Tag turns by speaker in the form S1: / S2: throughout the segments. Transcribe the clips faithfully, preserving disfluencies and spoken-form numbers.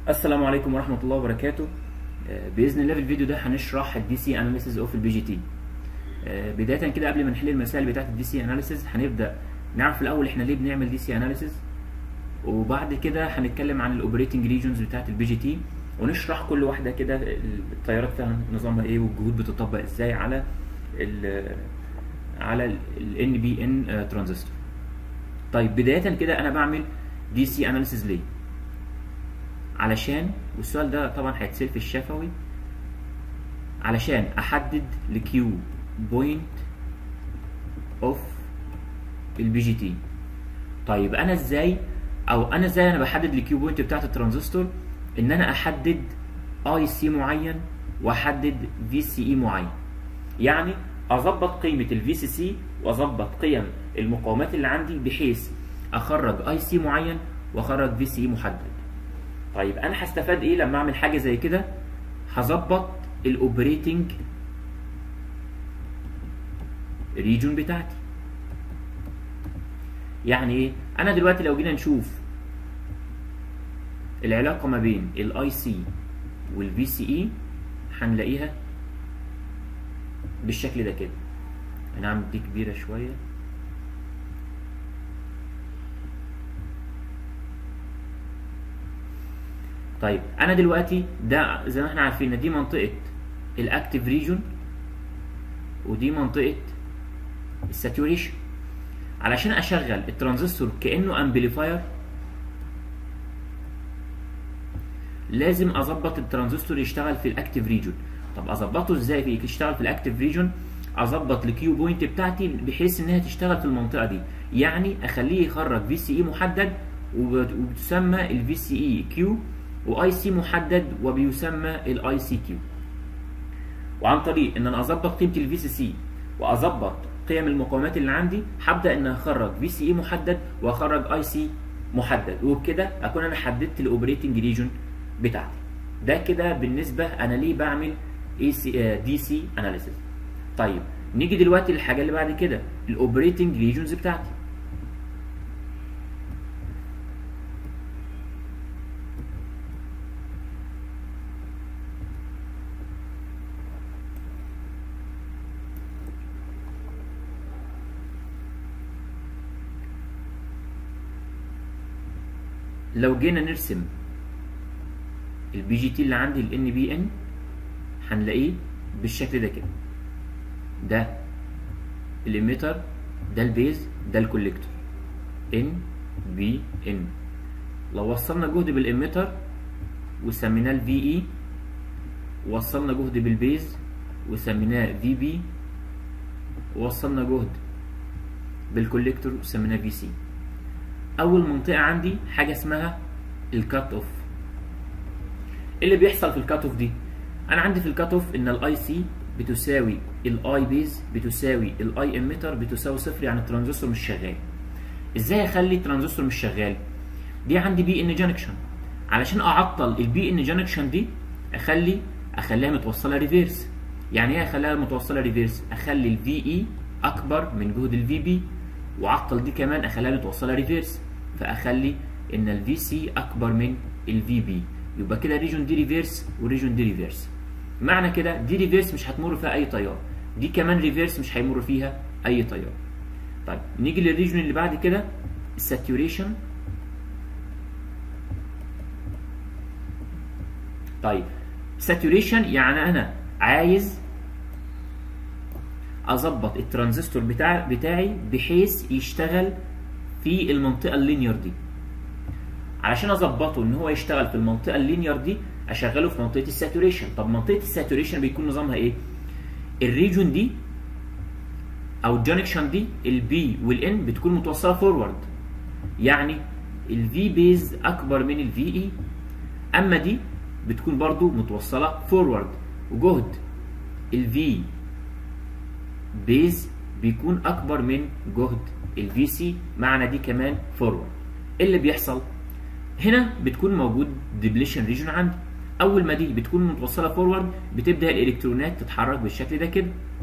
S1: السلام عليكم ورحمة الله وبركاته. بإذن الله في الفيديو ده هنشرح الدي سي اناليسيز اوف البي جي تي. بداية كده قبل ما نحل المسائل بتاعة الدي سي اناليسيز هنبدأ نعرف الأول احنا ليه بنعمل دي سي اناليسيز، وبعد كده هنتكلم عن الاوبريتنج ريجونز بتاعة البي جي تي ونشرح كل واحدة كده التيارات فيها نظامها ايه والجهود بتطبق ازاي على ال على ال ان بي ان ترانزستور. طيب بداية كده أنا بعمل دي سي اناليسيز ليه؟ علشان، والسؤال ده طبعا هيتسال في الشفوي، علشان احدد الكيو بوينت اوف البي جي تي. طيب انا ازاي او انا ازاي انا بحدد الكيو بوينت بتاعت الترانزستور؟ ان انا احدد اي سي معين واحدد في سي اي معين. يعني اظبط قيمه الفي سي سي واظبط قيم المقاومات اللي عندي بحيث اخرج اي سي معين واخرج في سي اي محدد. طيب انا هستفاد ايه لما اعمل حاجه زي كده؟ هظبط الاوبريتنج ريجون بتاعتي. يعني ايه؟ انا دلوقتي لو جينا نشوف العلاقه ما بين الاي سي والفي سي اي هنلاقيها بالشكل ده كده. هنعمل دي كبيره شويه. طيب انا دلوقتي ده زي ما احنا عارفين ان دي منطقه الاكتيف ريجون ودي منطقه الساتوريشن. علشان اشغل الترانزستور كانه امبليفاير لازم اظبط الترانزستور يشتغل في الاكتيف ريجون. طب اظبطه ازاي في يشتغل في الاكتيف ريجون؟ اظبط الكيو بوينت بتاعتي بحيث انها تشتغل في المنطقه دي، يعني اخليه يخرج في سي اي محدد وبتسمى الفي سي اي كيو، واي سي محدد وبيسمى الاي سي كيو. وعن طريق ان انا اظبط قيمه الفي سي سي واظبط قيم المقاومات اللي عندي هبدا ان اخرج في سي اي محدد واخرج اي سي محدد، وبكده اكون انا حددت الاوبريتنج ريجون بتاعتي. ده كده بالنسبه انا ليه بعمل اي سي دي سي اناليسيس. طيب نيجي دلوقتي للحاجه اللي بعد كده، الاوبريتنج ريجونز بتاعتي. لو جينا نرسم البي جي تي اللي عندي ال ان بي ان هنلاقيه بالشكل ده كده. ده الاميتر، ده البيز، ده الكوليكتور ان بي ان. لو وصلنا جهد بالاميتر وسميناه الفي اي، ووصلنا جهد بالبيز وسميناه في بي، ووصلنا جهد بالكوليكتور وسميناه في سي. اول منطقه عندي حاجه اسمها الكات اوف. ايه اللي بيحصل في الكات اوف دي؟ انا عندي في الكات اوف ان الاي سي بتساوي الاي بيز بتساوي الاي اميتر بتساوي صفر، يعني الترانزستور مش شغال. ازاي اخلي الترانزستور مش شغال؟ دي عندي بي ان جانكشن. علشان اعطل البي ان جانكشن دي اخلي اخليها متوصله ريفيرس. يعني ايه اخليها متوصله ريفيرس؟ اخلي الفي اي اكبر من جهد الفي بي، وعطل دي كمان اخليها متوصله ريفيرس، فاخلي ان الفي سي اكبر من الفي بي. يبقى كده ريجون دي ريفيرس وريجون دي ريفيرس. معنى كده دي ريفيرس مش هتمر فيها اي تيار، دي كمان ريفيرس مش هيمر فيها اي تيار. طيب نيجي للريجون اللي بعد كده، الساتوريشن. طيب ساتوريشن يعني انا عايز اظبط الترانزستور بتاع بتاعي بحيث يشتغل في المنطقه اللينير دي. علشان اظبطه ان هو يشتغل في المنطقه اللينير دي اشغله في منطقه الساتوريشن. طب منطقه الساتوريشن بيكون نظامها ايه؟ الريجون دي او الجانكشن دي البي والان بتكون متوصله فورورد، يعني الفي بيز اكبر من الفي اي، اما دي بتكون برضو متوصله فورورد، وجهد الفي بيز بيكون اكبر من جهد الفي سي، معنى دي كمان فورورد. ايه اللي بيحصل؟ هنا بتكون موجود ديبليشن ريجون عندي. اول ما دي بتكون متوصله فورورد بتبدا الالكترونات تتحرك بالشكل ده كده،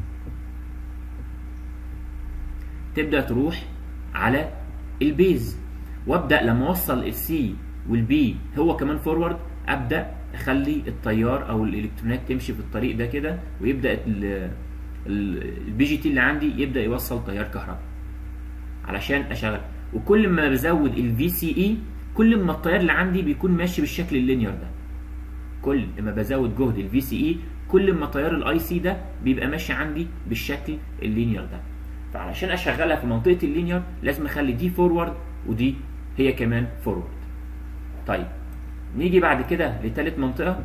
S1: تبدا تروح على البيز، وابدا لما اوصل السي والبي هو كمان فورورد ابدا اخلي التيار او الالكترونات تمشي في الطريق ده كده، ويبدا البي جي تي اللي عندي يبدا يوصل تيار كهرباء علشان اشغل. وكل ما بزود الفي سي اي كل ما التيار اللي عندي بيكون ماشي بالشكل اللينير ده. كل ما بزود جهد الفي سي اي كل ما تيار الاي سي ده بيبقى ماشي عندي بالشكل اللينير ده. فعلشان اشغلها في منطقه اللينير لازم اخلي دي فورورد ودي هي كمان فورورد. طيب نيجي بعد كده لتالت منطقه،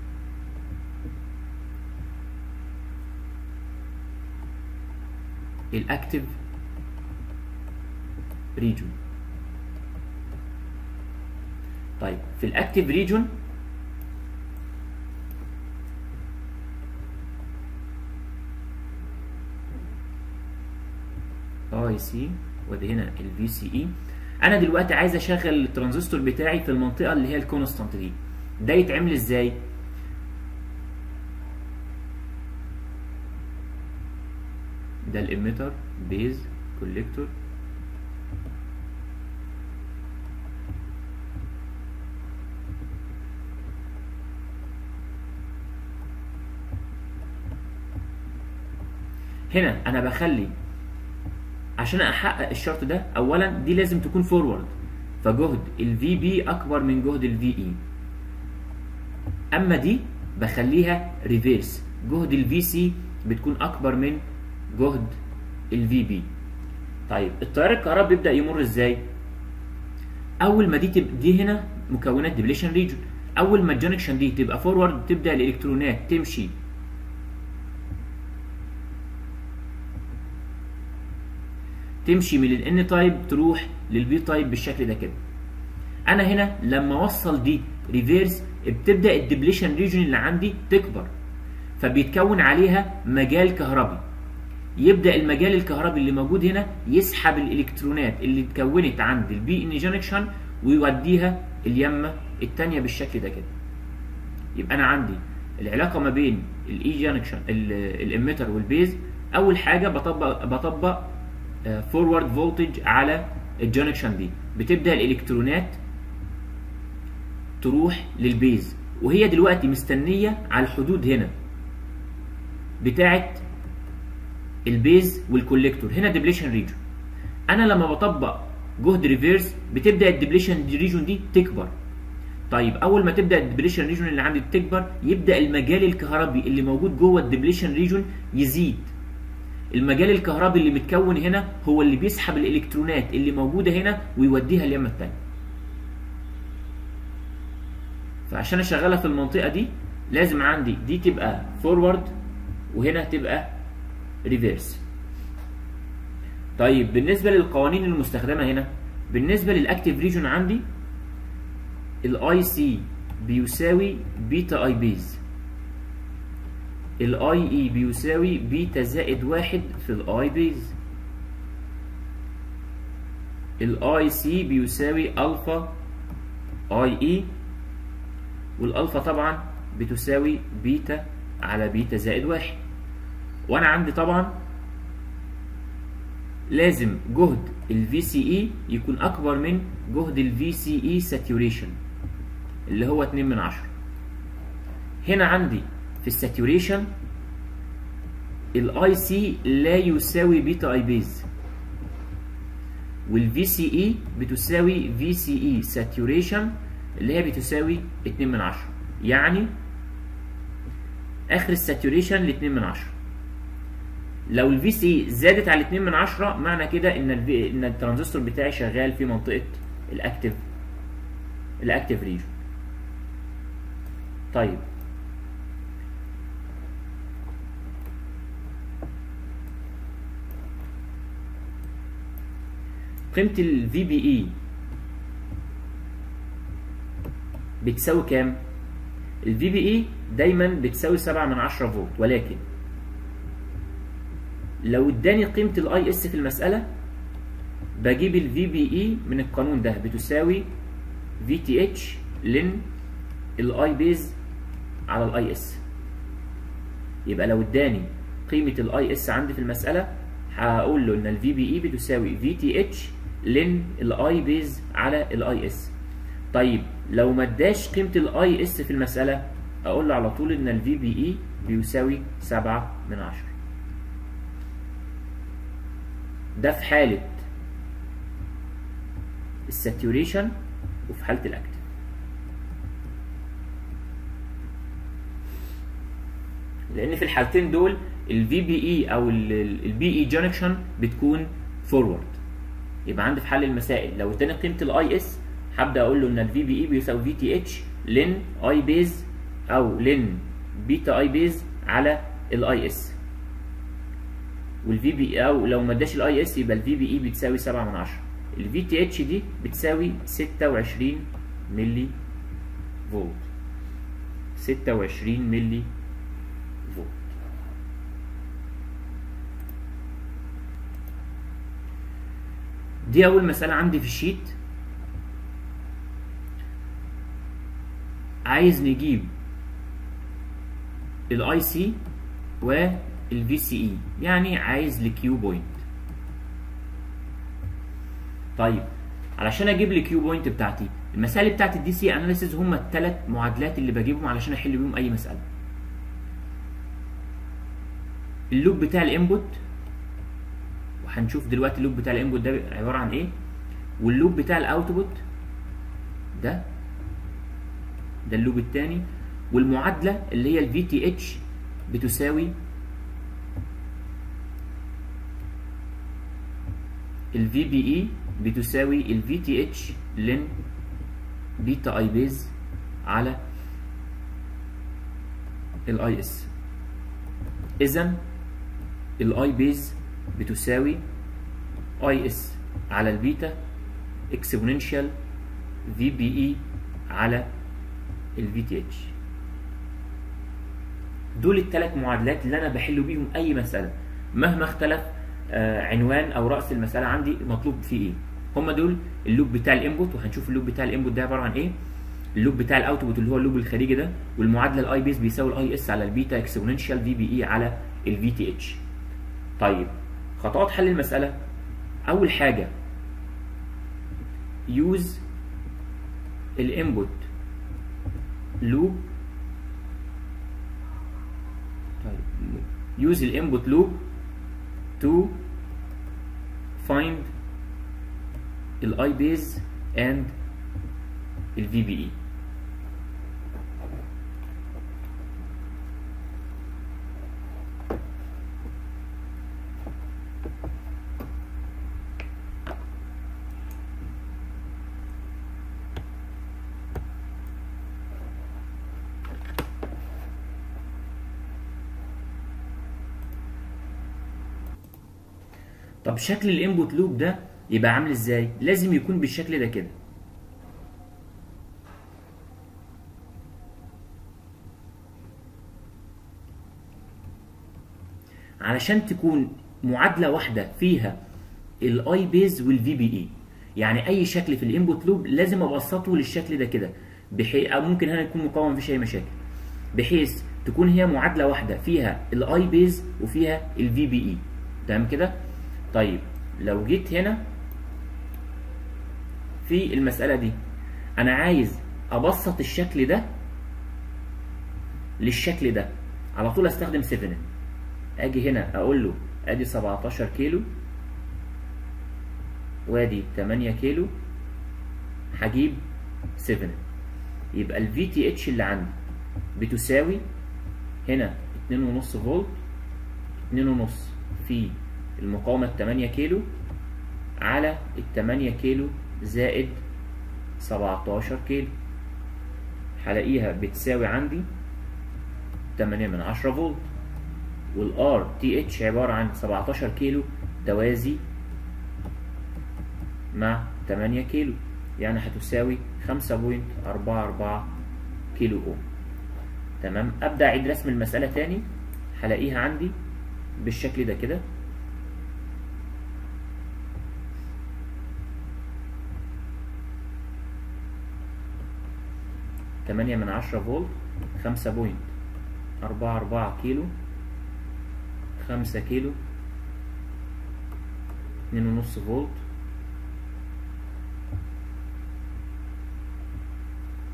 S1: الاكتيف ريجون. طيب في الاكتيف ريجون اي سي وادي هنا الفي سي اي. انا دلوقتي عايز اشغل الترانزستور بتاعي في المنطقه اللي هي الكونستانت دي. ده يتعمل ازاي؟ ده الاميتر بيز كوليكتور، هنا انا بخلي عشان احقق الشرط ده اولا دي لازم تكون فورورد، فجهد الفي بي اكبر من جهد الفي اي. اما دي بخليها ريفيرس، جهد الفي سي بتكون اكبر من جهد الفي بي. طيب التيار الكهربائي بيبدا يمر ازاي؟ اول ما دي تب... دي هنا مكونات ديبليشن ريجون، اول ما الجنكشن دي تبقى فورورد تبدا الالكترونات تمشي تمشي من الان تايب تروح للبي تايب بالشكل ده كده. انا هنا لما اوصل دي ريفيرس بتبدا الديبليشن ريجون اللي عندي تكبر، فبيتكون عليها مجال كهربي. يبدا المجال الكهربي اللي موجود هنا يسحب الالكترونات اللي اتكونت عند البي ان جنكشن ويوديها اليمه الثانيه بالشكل ده كده. يبقى انا عندي العلاقه ما بين الاي جنكشن الاميتر والبيز. اول حاجه بطبق بطبق فورورد فولتج على الجنكشن دي، بتبدا الالكترونات تروح للبيز وهي دلوقتي مستنيه على الحدود هنا بتاعه البيز والكوليكتور. هنا ديبليشن ريجون. انا لما بطبق جهد ريفيرس بتبدا الديبليشن ريجون دي تكبر. طيب اول ما تبدا الديبليشن ريجون اللي عندي تكبر يبدا المجال الكهربي اللي موجود جوه الديبليشن ريجون يزيد. المجال الكهربي اللي متكون هنا هو اللي بيسحب الالكترونات اللي موجوده هنا ويوديها اليمه الثانيه. فعشان اشغلها في المنطقه دي لازم عندي دي تبقى فورورد وهنا تبقى ريفيرس. طيب بالنسبه للقوانين المستخدمه هنا، بالنسبه للاكتيف ريجون عندي الاي سي بيساوي بيتا اي بيز، الاي اي بيساوي بيتا زائد واحد في الاي بيز، الاي سي بيساوي الفا اي اي، والالفا طبعا بتساوي بيتا على بيتا زائد واحد. وانا عندي طبعا لازم جهد الفي سي اي يكون اكبر من جهد الفي سي اي ساتوريشن اللي هو اتنين من عشرة. هنا عندي في الساتوريشن الاي سي لا يساوي بيتا اي بيز، والفي سي اي بتساوي في سي اي ساتوريشن اللي هي بتساوي اتنين من عشرة. يعني اخر الساتوريشن ل اتنين من عشرة. لو الفي سي زادت على اتنين من عشرة معنى كده ان ان الترانزستور بتاعي شغال في منطقه الاكتيف الاكتيف ريجون. طيب قيمه الفي بي اي بتساوي كام؟ الفي بي اي دايما بتساوي سبعة من عشرة فولت، ولكن لو اداني قيمه الاي اس في المساله بجيب الفي بي اي من القانون ده بتساوي في تي اتش لن الاي بيز على الاي اس. يبقى لو اداني قيمه الاي اس عندي في المساله هقول له ان الفي بي اي بتساوي في تي اتش لن الاي بيز على الاي اس. طيب لو ما اداش قيمه الاي اس في المساله اقول له على طول ان الفي بي اي بيساوي سبعة من عشرة. ده في حاله الساتوريشن وفي حاله الاكتف. لان في الحالتين دول الفي بي اي او البي اي جانكشن بتكون فورورد. يبقى عندي في حل المسائل لو اداني قيمه الاي اس هبدا اقول له ان الفي بي اي بيساوي في تي اتش لن اي بيز او لن بيتا اي بيز على الاي اس. والفي بي او لو ما اداش الاي اس يبقى الفي بي اي بتساوي سبعة من عشرة. الفي تي اتش دي بتساوي ستة وعشرين ملي فولت. ستة وعشرين ملي فولت. دي اول مسألة عندي في الشيت. عايز نجيب الاي سي والفي سي اي، يعني عايز الكيو بوينت. طيب علشان اجيب الكيو بوينت بتاعتي، المسائل بتاعت الدي سي اناليسيز هم الثلاث معادلات اللي بجيبهم علشان احل بيهم اي مسألة. اللوب بتاع الانبوت، وهنشوف دلوقتي اللوب بتاع الانبوت ده عبارة عن ايه، واللوب بتاع الاوتبوت ده ده اللوب الثاني، والمعادلة اللي هي الفي تي اتش بتساوي الفي بي اي بتساوي الفي تي اتش لن بيتا اي بيز على الاي اس. اذا الاي بيز بتساوي اي اس على البيتا اكسبوننشال في بي اي على الفي تي اتش. دول الثلاث معادلات اللي انا بحل بيهم اي مساله مهما اختلف آه عنوان او راس المساله عندي مطلوب فيه ايه. هم دول اللوب بتاع الانبوت، وهنشوف اللوب بتاع الانبوت ده عباره عن ايه، اللوب بتاع الاوتبوت اللي هو اللوب الخارجي ده، والمعادله الاي بيز بيساوي الاي اس على البيتا اكسبوننشال في بي اي على الفي تي اتش. طيب خطوات حل المساله. اول حاجه يوز الانبوت لوب. طيب use الانبوت لوب to find الاي بيز and الفي بي اي. طب شكل الانبوت لوب ده يبقى عامل ازاي؟ لازم يكون بالشكل ده كده. علشان تكون معادله واحده فيها الاي بيز والفي بي اي، يعني اي شكل في الانبوت لوب لازم ابسطه للشكل ده كده، بحيث او ممكن هنا يكون مقاوم مفيش اي مشاكل، بحيث تكون هي معادله واحده فيها الاي بيز وفيها الفي بي اي. تمام كده؟ طيب لو جيت هنا في المسألة دي أنا عايز أبسط الشكل ده للشكل ده، على طول أستخدم سفن. أجي هنا أقول له أدي سبعتاشر كيلو وأدي تمانية كيلو، هجيب سفن. يبقى ال في تي اتش اللي عندي بتساوي هنا اتنين ونص فولت، اتنين ونص في المقاومة التمانية كيلو على التمانية كيلو زائد سبعتاشر كيلو، هلاقيها بتساوي عندي تمانية من عشرة فولت. والار تي اتش عبارة عن سبعتاشر كيلو توازي مع تمانية كيلو، يعني هتساوي خمسة فاصلة أربعة أربعة كيلو اوم. تمام. ابدا اعيد رسم المسألة تاني، هلاقيها عندي بالشكل ده كده. تمانية من عشرة فولت، خمسة فاصلة أربعة أربعة كيلو، خمسة كيلو، اتنين ونص فولت،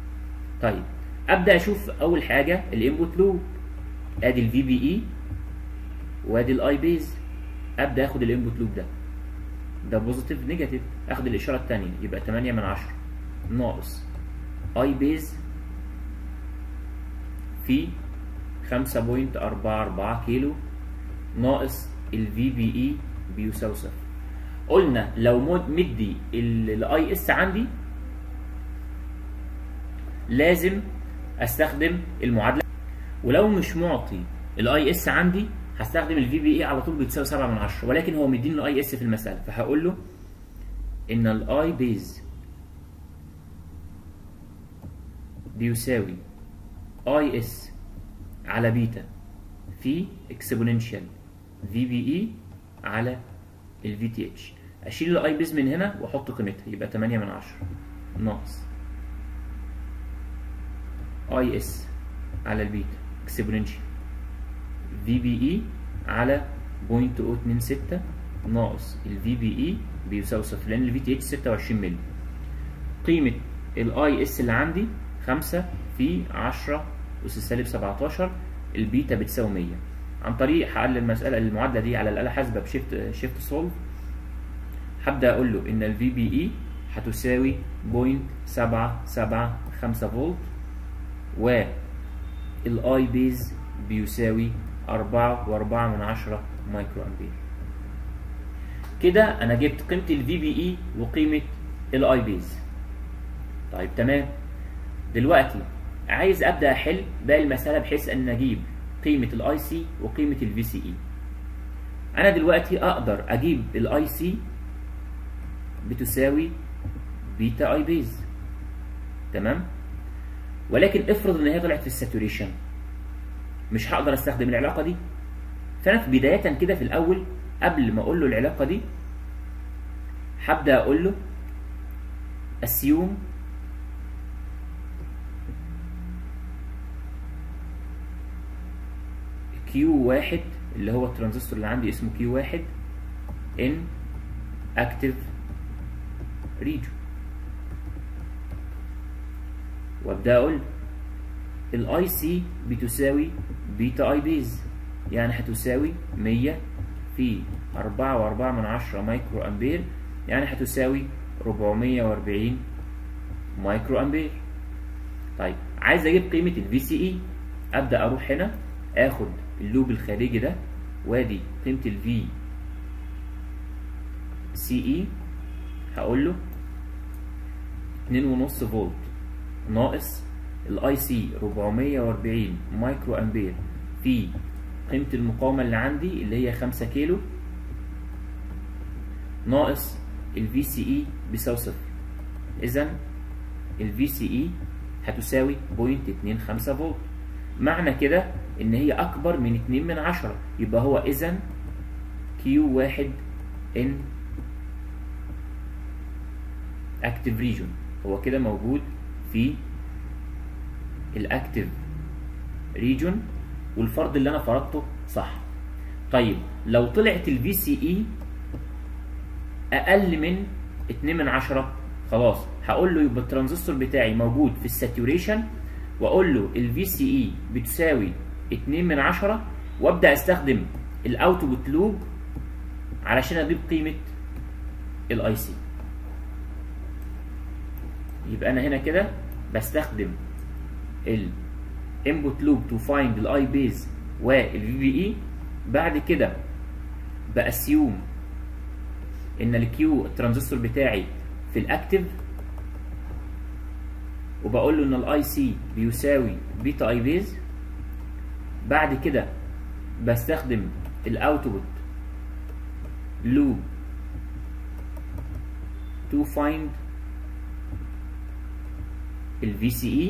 S1: طيب ابدا اشوف اول حاجه الانبوت لوب، ادي الفي بي اي وادي الاي بيز. ابدا اخد الانبوت لوب ده، ده بوزيتيف نيجاتيف، اخد الاشاره الثانيه يبقى تمانية من عشرة ناقص اي بيز في خمسة فاصلة أربعة أربعة كيلو ناقص الفي بي اي بيساوي صفر. قلنا لو مدي الاي اس عندي لازم استخدم المعادله، ولو مش معطي الاي اس عندي هستخدم الفي بي اي على طول بتساوي سبعة من عشرة، ولكن هو مديني الاي اس في المساله، فهقول له ان الاي بيز بيساوي اي اس على بيتا في اكسبوننشال في بي اي على الفي تي اتش. اشيل الاي بيز من هنا واحط قيمتها يبقى تمانية من عشرة ناقص اي اس على البيتا اكسبوننشال في بي اي على صفر فاصلة اتنين ستة ناقص الفي بي اي بيساوي صفر، لان الفي تي اتش ستة وعشرين مللي. قيمه الاي اس اللي عندي خمسة في عشرة اس سالب سبعتاشر، البيتا بتساوي مية. عن طريق حل المساله المعادله دي على الاله حاسبه بشيفت شيفت سولف، هبدا اقول له ان الفي بي اي هتساوي صفر فاصلة سبعة سبعة خمسة فولت، والاي بيز بيساوي أربعة وأربعة من عشرة مايكرو امبير. كده انا جبت قيمه الفي بي اي وقيمه الاي بيز. طيب تمام، دلوقتي عايز ابدا احل باقي المساله بحيث ان اجيب قيمه الاي سي وقيمه الفي سي اي. انا دلوقتي اقدر اجيب الاي سي بتساوي بيتا اي بيز، تمام، ولكن افرض ان هي طلعت في الساتوريشن، مش هقدر استخدم العلاقه دي. فانا في بدايه كده في الاول قبل ما اقول له العلاقه دي هبدا اقول له assume كيو واحد اللي هو الترانزستور اللي عندي اسمه كيو واحد in active region، وابدا اقول الاي سي بتساوي بيتا اي بيز، يعني هتساوي مية في أربعة وأربعة من عشرة مايكرو امبير، يعني هتساوي أربعمية وأربعين مايكرو امبير. طيب عايز اجيب قيمه الفي سي اي، ابدا اروح هنا اخد اللوب الخارجي ده وادي قيمه الفي سي اي، هقول له اتنين ونص فولت ناقص الاي سي أربعمية وأربعين مايكرو امبير في قيمه المقاومه اللي عندي اللي هي خمسة كيلو ناقص الفي سي اي بيساوي صفر. اذا الفي سي اي هتساوي صفر فاصلة اتنين خمسة فولت، معنى كده ان هي اكبر من اتنين من عشرة، يبقى هو اذا كيو واحد ان اكتيف ريجون، هو كده موجود في الاكتيف ريجون والفرض اللي انا فرضته صح. طيب لو طلعت الفي سي اي اقل من اتنين من عشرة، خلاص هقول له يبقى الترانزستور بتاعي موجود في الساتوريشن، واقول له الفي سي اي بتساوي اتنين من عشرة، وابدا استخدم الاوتبوت لوب علشان اجيب قيمه الاي سي. يبقى انا هنا كده بستخدم الانبوت لوب تو فايند الاي بيز والفي بي اي. بعد كده باسيوم ان الكيو الترانزستور بتاعي في الاكتيف، وبقول له ان الاي سي بيساوي بيتا اي بيز. بعد كده بستخدم الاوتبوت لوب تو فايند الفي سي اي،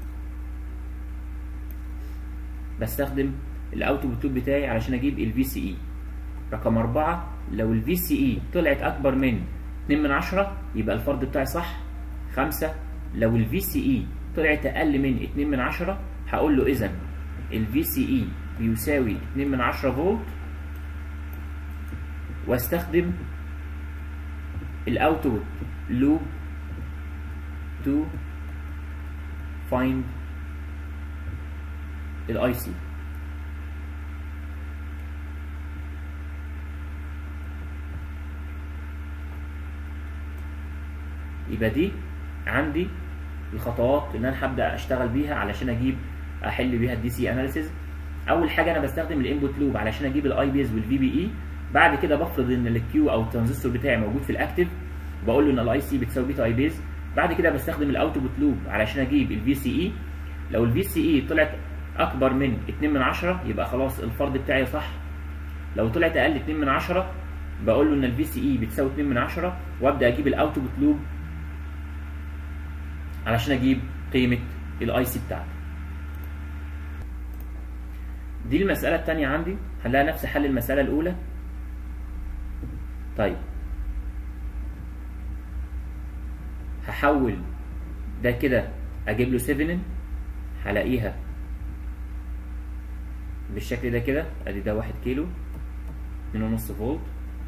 S1: بستخدم الاوتبوت لوب بتاعي علشان اجيب الفي سي اي. رقم أربعة، لو الفي سي اي طلعت اكبر من اتنين من عشرة يبقى الفرض بتاعي صح. خمسة، لو الفي سي اي طلعت اقل من اتنين من عشرة هقول له اذا الفي سي اي بيساوي اتنين من عشرة فولت، واستخدم الاوتبوت لوب تو find الاي سي. يبقى دي عندي الخطوات اللي انا هبدا اشتغل بيها علشان اجيب احل بيها الدي سي اناليسيز. اول حاجه انا بستخدم الانبوت لوب علشان اجيب الاي بيز والفي بي اي. بعد كده بفرض ان الكيو او الترانزستور بتاعي موجود في الاكتف، بقول له ان الاي سي بتساوي بيتا اي بيز. بعد كده بستخدم الاوتبوت لوب علشان اجيب الفي سي اي. لو الفي سي اي طلعت اكبر من اتنين من عشرة يبقى خلاص الفرض بتاعي صح. لو طلعت اقل اتنين من عشرة بقول له ان الفي سي اي بتساوي اتنين من عشرة، وابدا اجيب الاوتبوت لوب علشان اجيب قيمه الاي سي بتاعتي. دي المساله الثانيه عندي، حلها نفس حل المساله الاولى. طيب هحول ده كده اجيب له سيفنين، هلاقيها بالشكل ده كده. ادي ده واحد كيلو اتنين ونص فولت،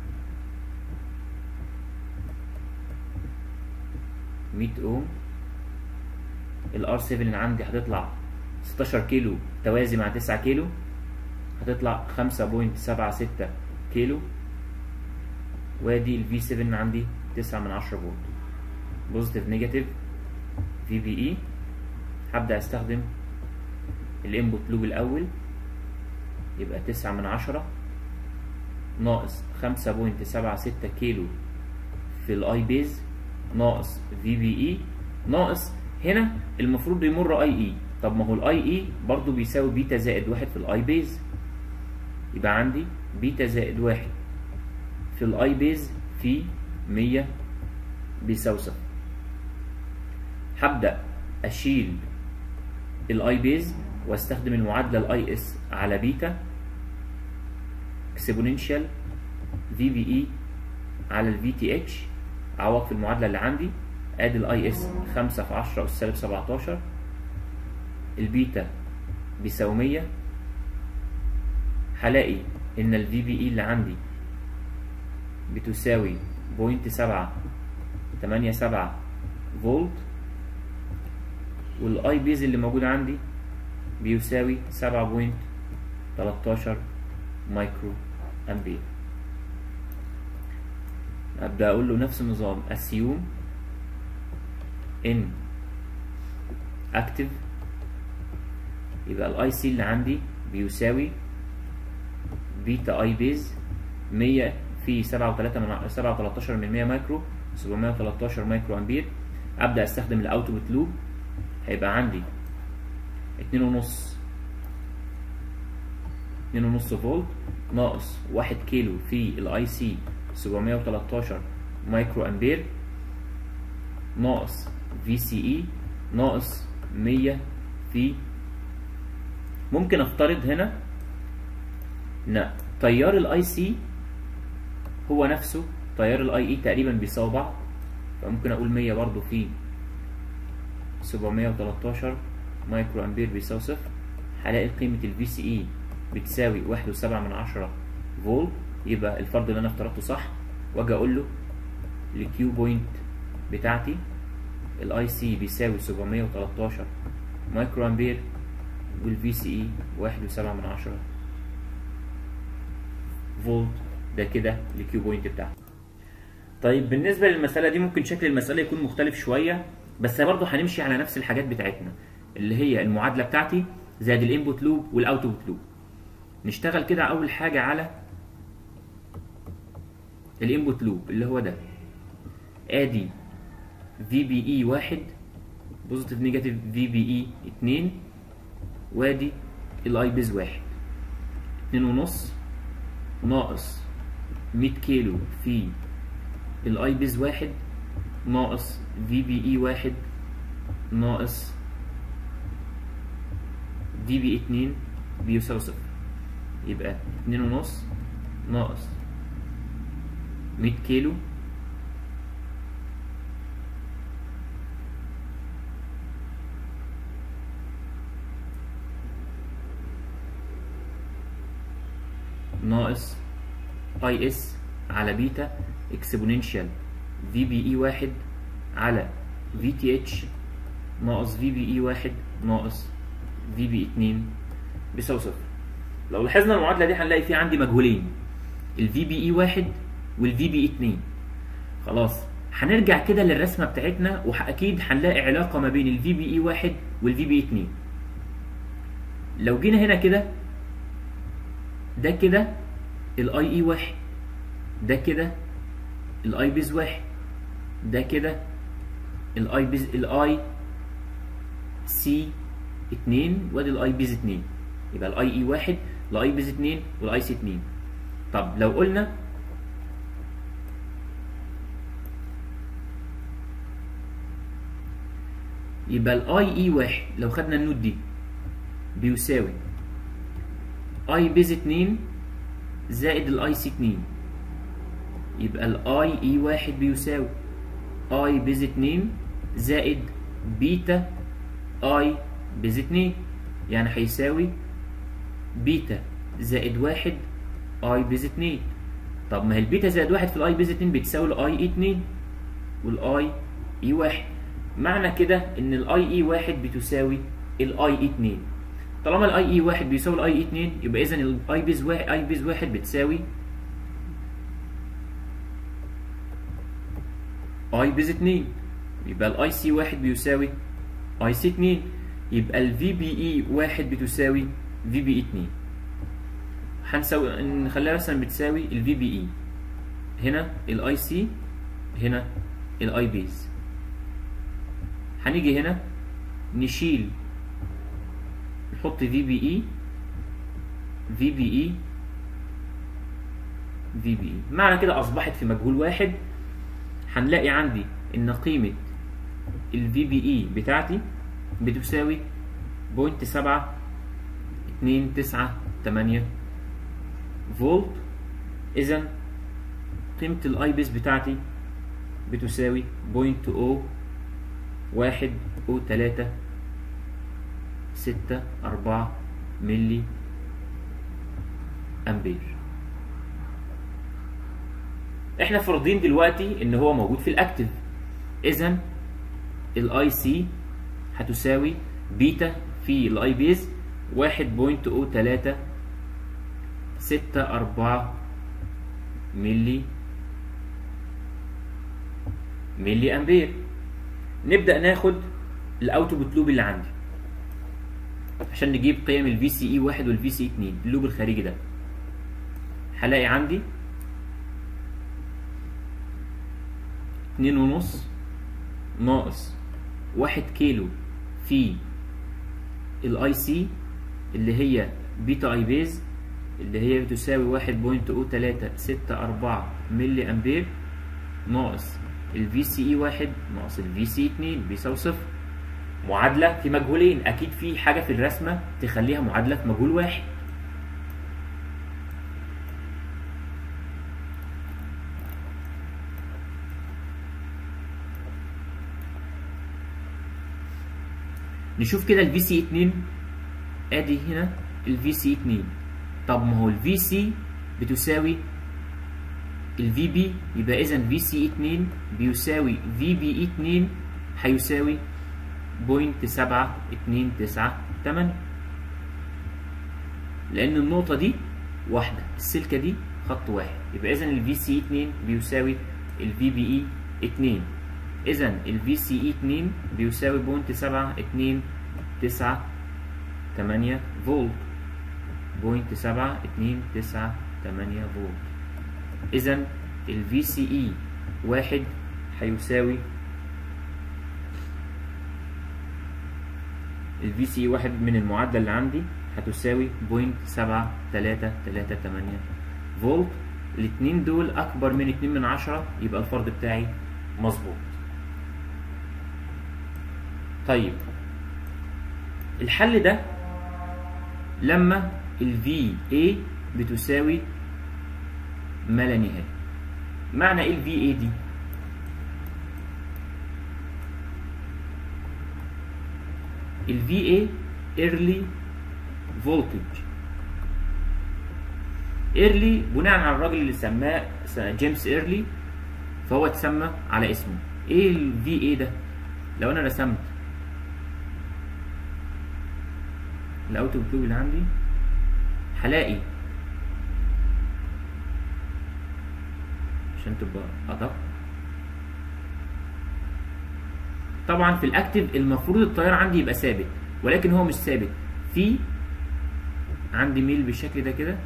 S1: مية اوم. الار سبعة عندي هتطلع ستاشر كيلو توازي مع تسعة كيلو، هتطلع خمسة فاصلة سبعة ستة كيلو. وادي الفي سبعة عندي تسعة من عشرة فولت. بوزيتيف نيجاتيف في بي اي. هبدا استخدم الانبوت لوب الاول، يبقى تسعة من عشرة ناقص خمسة فاصلة سبعة ستة كيلو في الاي بيز ناقص في بي اي ناقص هنا المفروض يمر اي اي. طب ما هو الاي اي برضو بيساوي بيتا زائد واحد في الاي بيز، يبقى عندي بيتا زائد واحد في الاي بيز في مية بيساوي صفر. هبدأ اشيل الاي بيز واستخدم المعادلة الاي اس على بيتا اكسبوننشال في بي اي على الفي تي اتش. اعوض في المعادلة اللي عندي، ادي الاي اس خمسة في عشرة اس سالب سبعتاشر، البيتا بيساوي مية. هلاقي ان الفي بي اي اللي عندي بتساوي بوينت سبعة تمانية سبعة فولت، والاي بيز اللي موجود عندي بيساوي سبعة بوينت تلتاشر مايكرو امبير. ابدا اقول له نفس النظام، assume ان اكتف. يبقى الاي سي اللي عندي بيساوي بيتا اي بيز مية في سبعة وتلاتة من سبعة وتلاتاشر من مية مايكرو، سبعمية وتلاتاشر مايكرو امبير. ابدا استخدم الاوتبوت لوب، هيبقى عندي اتنين ونص اتنين ونص فولت ناقص واحد كيلو في الاي سي سبعمية وتلاتاشر مايكرو امبير ناقص في سي اي ناقص مية في. ممكن افترض هنا ان تيار الاي سي هو نفسه تيار الاي اي تقريبا بيساوي بعض، فممكن اقول مية برضو في سبعمية وتلاتاشر مايكرو امبير بيساوي صفر. هلاقي قيمة الفي سي اي بتساوي واحد وسبعة من عشرة فولت. يبقى الفرض اللي انا افترضته صح، واجي اقول له الكيو بوينت بتاعتي الاي سي بيساوي سبعمية وتلاتاشر مايكرو امبير، والفي سي اي واحد وسبعة من عشرة فولت. ده كده الكيو بوينت بتاعتي. طيب بالنسبه للمساله دي ممكن شكل المساله يكون مختلف شويه، بس برضه هنمشي على نفس الحاجات بتاعتنا اللي هي المعادله بتاعتي زائد الانبوت لوب والاوتبوت لوب. نشتغل كده اول حاجه على الانبوت لوب اللي هو ده. ادي في بي اي واحد بوزيتيف نيجاتيف في بي اي اتنين، وادي الاي بيز واحد اتنين ونص ناقص مية كيلو في الاي بيز واحد ناقص في بي اي واحد ناقص في بي اتنين بيساوي صفر. يبقى اتنين ونص ناقص مية كيلو ناقص اي اس على بيتا اكسبوننشال في بي اي واحد على في تي اتش ناقص في بي اي واحد ناقص في بي اتنين بيساوي صفر. لو لاحظنا المعادله دي هنلاقي في عندي مجهولين، الفي بي اي واحد والفي بي اتنين. خلاص هنرجع كده للرسمه بتاعتنا واكيد هنلاقي علاقه ما بين الفي بي اي واحد والفي بي اتنين. لو جينا هنا كده، ده كده الاي اي واحد، ده كده الاي بيز واحد، ده كده الاي بيز الاي سي اتنين، وادي الاي بيز اتنين. يبقى الاي اي واحد، الاي بيز اتنين، والاي سي اتنين. طب لو قلنا يبقى الاي اي واحد لو خدنا النوت دي بيساوي اي بيز اتنين زائد الاي سي اتنين. يبقى الاي اي واحد بيساوي اي بيز اتنين زائد بيتا اي بيز اتنين، يعني هيساوي بيتا زائد واحد اي بيز اتنين. طب ما هي البيتا زائد واحد في الاي بيز اتنين بتساوي الاي اي اتنين والاي اي واحد. معنى كده ان الاي اي واحد بتساوي الاي اي اتنين. طالما الاي اي واحد بيساوي الاي اي اتنين يبقى اذا الاي بيز واحد اي بيز واحد بتساوي اي بيز اتنين. يبقى الاي سي واحد بيساوي اي سي اتنين. يبقى الفي بي اي واحد بتساوي في بي اتنين. هنساوي نخليها مثلا بتساوي الفي بي اي، هنا الاي سي، هنا الاي بيز. هنيجي هنا نشيل نحط في بي اي في بي اي في بي اي. معنى كده اصبحت في مجهول واحد. هنلاقي عندي ان قيمة الفي بي اي بتاعتي بتساوي بوينت سبعة اتنين تسعة تمانية فولت. اذا قيمة الاي بيس بتاعتي بتساوي بوينت او واحد او تلاتة ستة أربعة ملي امبير. احنا فرضين دلوقتي ان هو موجود في الاكتف. اذا الاي سي هتساوي بيتا في الاي بيز واحد بوينت او تلاتة ستة أربعة ملي ملي امبير. نبدأ ناخد الاوتبوت لوب اللي عندي عشان نجيب قيم الفي سي اي واحد والفي سي اتنين. اللوب الخارجي ده هلاقي عندي اتنين ونص ناقص واحد كيلو في الاي سي اللي هي بيتا اي بيز اللي هي بتساوي واحد بوينت او تلاتة ستة أربعة ملي امبير ناقص الفي سي اي واحد ناقص الفي سي اتنين بيساوي صفر. معادلة في مجهولين، اكيد في حاجة في الرسمة تخليها معادلة في مجهول واحد. نشوف كده الفي سي اتنين، ادي هنا الفي سي اتنين. طب ما هو الفي سي بتساوي الفي بي، يبقى اذا في سي اتنين بيساوي في بي اتنين هيساوي بوينت سبعة اتنين تسعة تمانية، لان النقطة دي واحدة، السلكة دي خط واحد. يبقى اذا الفي سي اتنين بيساوي الفي بي اي اتنين. اذا الفي سي اي اتنين بيساوي بوينت سبعة اتنين تسعة تمانية فولت. بوينت سبعة اتنين تسعة تمانية فولت. اذا الفي سي اي واحد هيساوي الفي سي اي واحد من المعادلة اللي عندي هتساوي بوينت سبعة تلاتة تلاتة تمانية فولت. الاتنين دول اكبر من اتنين من عشرة، يبقى الفرض بتاعي مظبوط. طيب الحل ده لما ال في اي بتساوي ما لا نهاية. معنى ايه ال في اي دي؟ ال في اي early voltage. early بناء على الراجل اللي سماه جيمس ايرلي فهو اتسمى على اسمه. ايه ال في اي ده؟ لو انا رسمت الاوتبوت لوب اللي عندي هلاقي، عشان تبقى ادق، طبعا في الاكتف المفروض التيار عندي يبقى ثابت، ولكن هو مش ثابت. في عندي ميل بالشكل ده كده،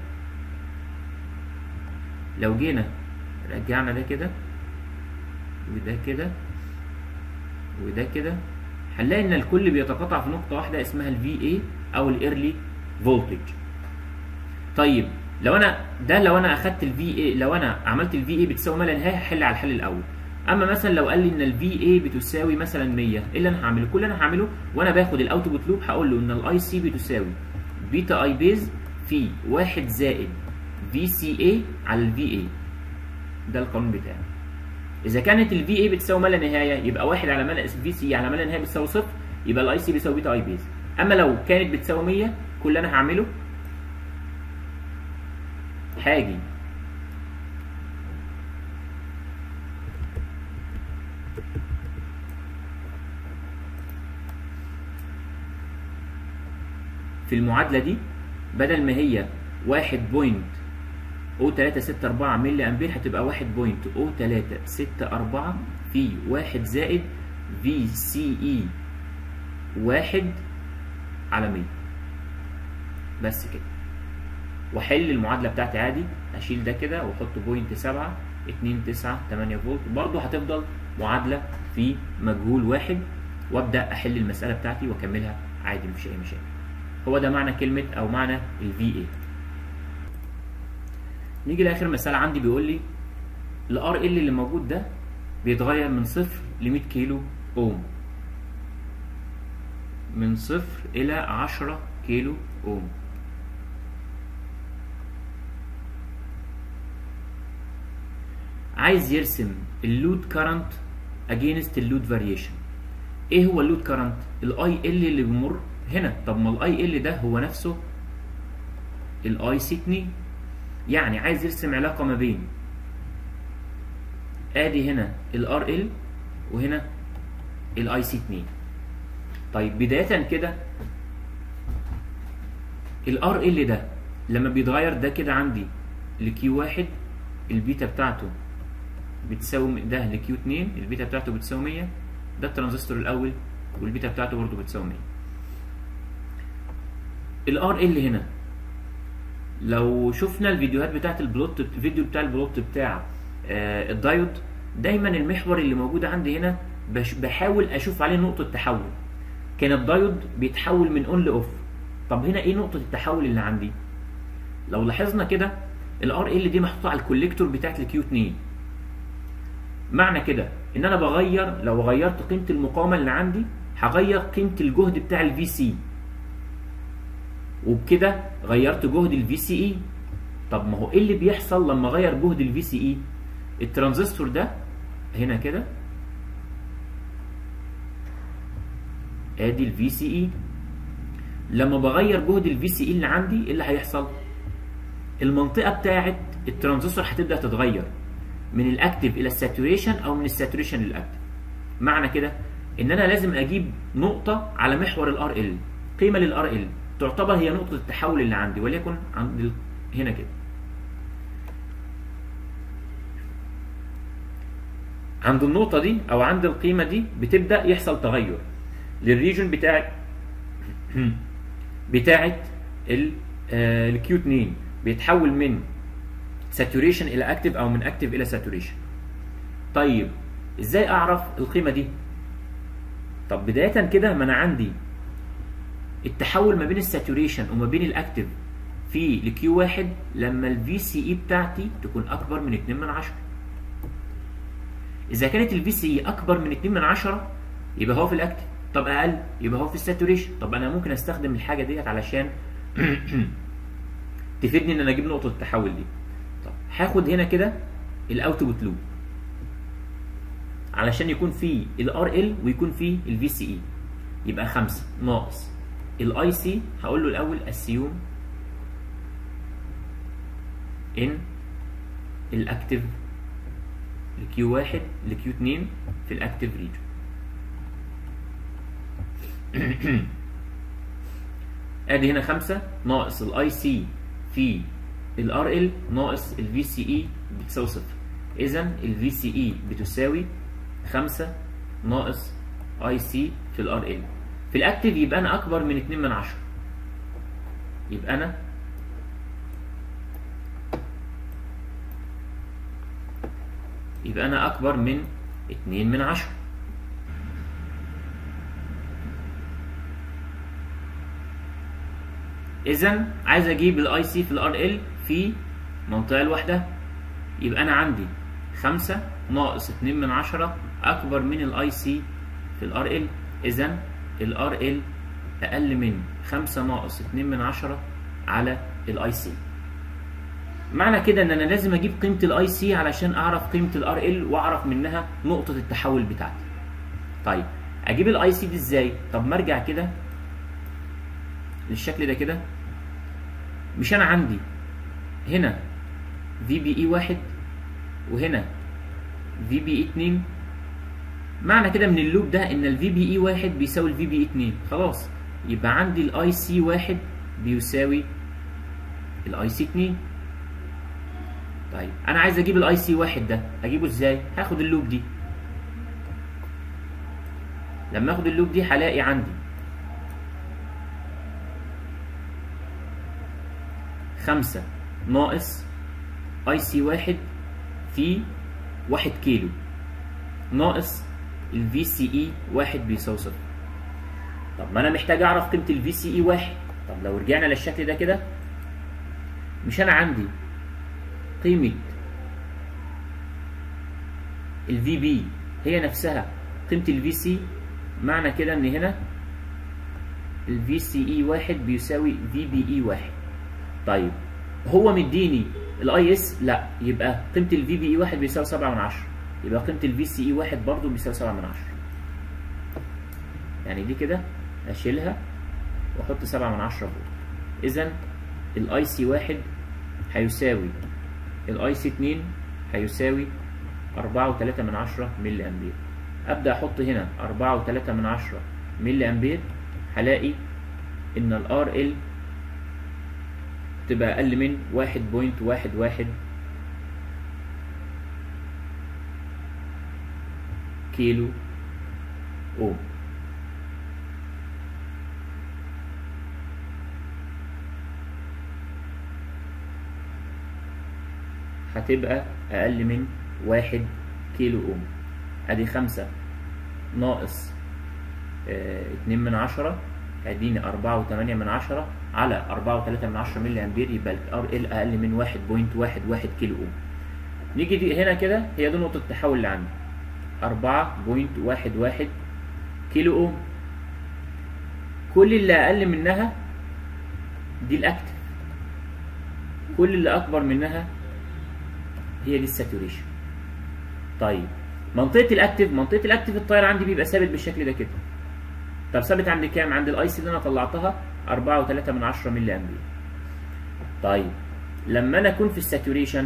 S1: لو جينا رجعنا ده كده وده كده وده كده، هنلاقي ان الكل بيتقاطع في نقطه واحده اسمها الفي اي او الايرلي فولتج. طيب لو انا ده لو انا اخدت الفي اي، لو انا عملت الفي اي بتساوي ما لا نهايه هحل على الحل الاول. اما مثلا لو قال لي ان الفي اي بتساوي مثلا مية، ايه اللي انا هعمله؟ كل اللي انا هعمله وانا باخد الاوتبوت لوب هقول له ان الاي سي بتساوي بيتا اي بيز في واحد زائد في سي اي على الفي اي. ده القانون بتاعي. اذا كانت الفي اي بتساوي ما لا نهايه يبقى واحد على ما لا في سي على ما لا نهايه بتساوي صفر، يبقى الاي سي بيساوي بيتا اي بيز. اما لو كانت بتساوي مية، كل اللي انا هعمله هاجي في المعادله دي، بدل ما هي واحد بوينت او تلاتة ستة اربعة ملي امبير هتبقى واحد بوينت او تلاتة ستة اربعة في واحد زائد في سي اي واحد على مية. بس كده. واحل المعادله بتاعتي عادي، اشيل ده كده واحط بوينت سبعة اتنين تسعة تمانية فولت، برضه هتفضل معادله في مجهول واحد، وابدا احل المساله بتاعتي واكملها عادي مفيش اي مشاكل. هو ده معنى كلمه او معنى الفي اي. نيجي لاخر مساله عندي، بيقول لي الار ال اللي موجود ده بيتغير من صفر ل مية كيلو اوم، من صفر الى عشرة كيلو اوم. عايز يرسم اللود كارنت اجينست اللود فاريشن. ايه هو اللود كارنت؟ الاي ال اللي بيمر هنا. طب ما الاي ال ده هو نفسه الاي سي اتنين، يعني عايز يرسم علاقه ما بين ادي هنا الار ال وهنا الاي سي اتنين. طيب بدايه كده الار ال ده لما بيتغير ده كده عندي لكيو واحد البيتا بتاعته بتساوي ده لكيو اتنين البيتا بتاعته بتساوي مية، ده الترانزستور الاول والبيتا بتاعته برضه بتساوي مية. الار ال هنا لو شفنا الفيديوهات بتاعت البلوت، الفيديو بتاع البلوت بتاع آه الدايود، دايما المحور اللي موجود عندي هنا بحاول اشوف عليه نقطه تحول. كان الدايود بيتحول من اون لاوف. طب هنا ايه نقطه التحول اللي عندي؟ لو لاحظنا كده الار ال دي محطوطه على الكوليكتور بتاعت الكيو اتنين. معنى كده ان انا بغير، لو غيرت قيمه المقاومه اللي عندي هغير قيمه الجهد بتاع الفي سي، وبكده غيرت جهد الفي سي اي. طب ما هو ايه اللي بيحصل لما اغير جهد الفي سي اي؟ الترانزستور ده هنا كده ادي الفي سي اي، لما بغير جهد الفي سي اي اللي عندي ايه اللي هيحصل؟ المنطقه بتاعه الترانزستور هتبدا تتغير من الاكتف الى الساتوريشن او من الساتوريشن للاكتف. معنى كده ان انا لازم اجيب نقطه على محور الار ال، قيمه للار ال تعتبر هي نقطه التحول اللي عندي، وليكن عند هنا كده. عند النقطه دي او عند القيمه دي بتبدا يحصل تغير للريجن بتاع بتاعه الكيو اتنين، بيتحول من ساتوريشن الى اكتف او من اكتف الى ساتوريشن. طيب ازاي اعرف القيمه دي؟ طب بدايه كده ما انا عندي التحول ما بين الساتوريشن وما بين الاكتف في الكيو واحد لما الفي سي اي بتاعتي تكون اكبر من اتنين من عشرة. اذا كانت الفي سي اي اكبر من اتنين من عشرة يبقى هو في الاكتف، طب اقل يبقى هو في الساتوريشن. طب انا ممكن استخدم الحاجه ديت علشان تفيدني ان انا اجيب نقطه التحول دي. طب هاخد هنا كده الاوتبوت لوب علشان يكون فيه الار ال ويكون فيه الفي سي اي، يبقى خمسة ناقص الاي سي. هقول له الاول اسيوم ان الاكتف لكيو واحد لكيو اتنين في الاكتف ريجن. ادي هنا خمسة ناقص الاي سي في الار ال ناقص الفي سي اي بتساوي صفر. اذا الفي سي اي بتساوي خمسة ناقص اي سي في الار ال. في الاكتف يبقى انا اكبر من اتنين من عشرة، يبقى انا يبقى انا اكبر من اتنين من عشرة. اذا عايز اجيب الاي سي في الار ال في منطقه لوحدها، يبقى انا عندي خمسة ناقص اتنين من عشرة اكبر من الاي سي في الار ال. اذا الار ال اقل من خمسة ناقص اتنين من عشرة على الاي سي. معنى كده ان انا لازم اجيب قيمه الاي سي علشان اعرف قيمه الار ال واعرف منها نقطه التحول بتاعتي. طيب اجيب الاي سي دي ازاي؟ طب ما ارجع كده للشكل ده كده. مش انا عندي هنا في بي اي واحد وهنا في بي اي اتنين، معنى كده من اللوب ده ان الفي بي اي واحد بيساوي الفي بي اي اتنين. خلاص يبقى عندي الاي سي واحد بيساوي الاي سي اتنين. طيب انا عايز اجيب الاي سي واحد ده، اجيبه ازاي؟ هاخد اللوب دي. لما اخد اللوب دي هلاقي عندي خمسة ناقص اي سي واحد في واحد كيلو ناقص الفي سي اي واحد بيساوي صفر. طب ما انا محتاج اعرف قيمة الفي سي اي واحد. طب لو رجعنا للشكل ده كده، مش انا عندي قيمة الفي بي هي نفسها قيمة الفي سي، معنى كده ان هنا الفي سي اي واحد بيساوي في بي اي واحد. طيب هو مديني الاي اس، لا، يبقى قيمة الفي بي اي واحد بيساوي سبعة من عشرة، يبقى قيمة الفي سي اي واحد برضه بيساوي سبعة من عشرة. يعني دي كده اشيلها واحط سبعة من عشرة فولت. اذا الاي سي واحد هيساوي الاي سي اتنين هيساوي أربعة وتلاتة من عشرة ملي امبير. ابدا احط هنا أربعة وتلاتة من عشرة ملي امبير، هلاقي ان الار ال تبقى اقل من واحد فاصلة واحد واحد كيلو اوم. هتبقى اقل من واحد كيلو اوم. ادي خمسة ناقص اه اتنين من عشرة هيديني أربعة وتمانية من عشرة على أربعة وتلاتة من عشرة ملي امبير، يبقى الار ال اقل من واحد فاصلة واحد واحد كيلو اوم. نيجي دي هنا كده، هي دي نقطة التحول اللي عندي أربعة فاصلة واحد واحد كيلو اوم. كل اللي اقل منها دي الاكتف، كل اللي اكبر منها هي دي الساتوريشن. طيب منطقة الاكتف، منطقة الاكتف التيار عندي بيبقى ثابت بالشكل ده كده. طب ثابت عند كام؟ عند الاي سي اللي انا طلعتها أربعة وتلاتة من عشرة ملي امبير. طيب لما انا اكون في الساتوريشن،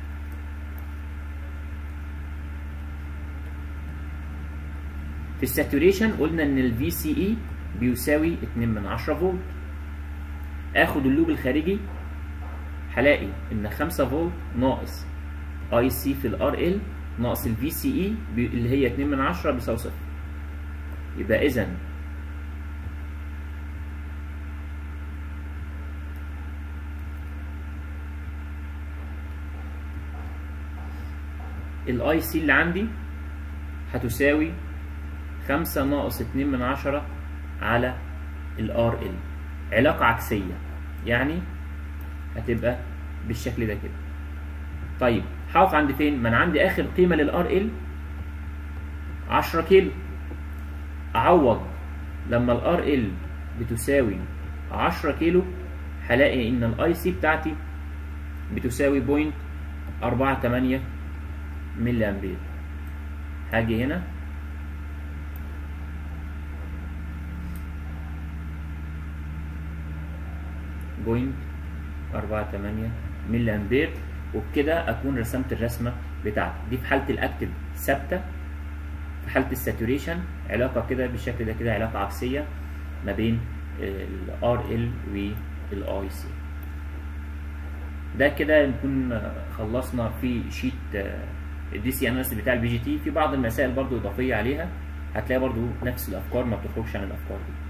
S1: في الساتوريشن قلنا ان الفي سي اي بيساوي اتنين من عشرة فولت. اخد اللوب الخارجي هلاقي ان خمسة فولت ناقص اي سي في الار ال ناقص الفي سي اي اللي هي اتنين من عشرة بيساوي صفر. يبقى اذا الاي سي اللي عندي هتساوي خمسة ناقص اتنين من عشرة على الار ال. علاقة عكسية، يعني هتبقى بالشكل ده كده. طيب هقف عند فين؟ ما انا عندي اخر قيمة للار ال عشرة كيلو. اعوض لما الار ال بتساوي عشرة كيلو هلاقي ان الاي سي بتاعتي بتساوي بوينت أربعة تمانية ملي امبير. هاجي هنا بوينت أربعة تمانية ملي امبير، وبكده اكون رسمت الرسمه بتاعتي. دي في حاله الاكتف ثابته، في حاله الساتوريشن علاقه كده بالشكل ده كده، علاقه عكسيه ما بين الار ال والاي سي. ده كده نكون خلصنا في شيت الدي سي اناليسيس بتاع البي جي تي. في بعض المسائل برضو اضافيه عليها، هتلاقي برضو نفس الافكار ما بتخرجش عن الافكار دي.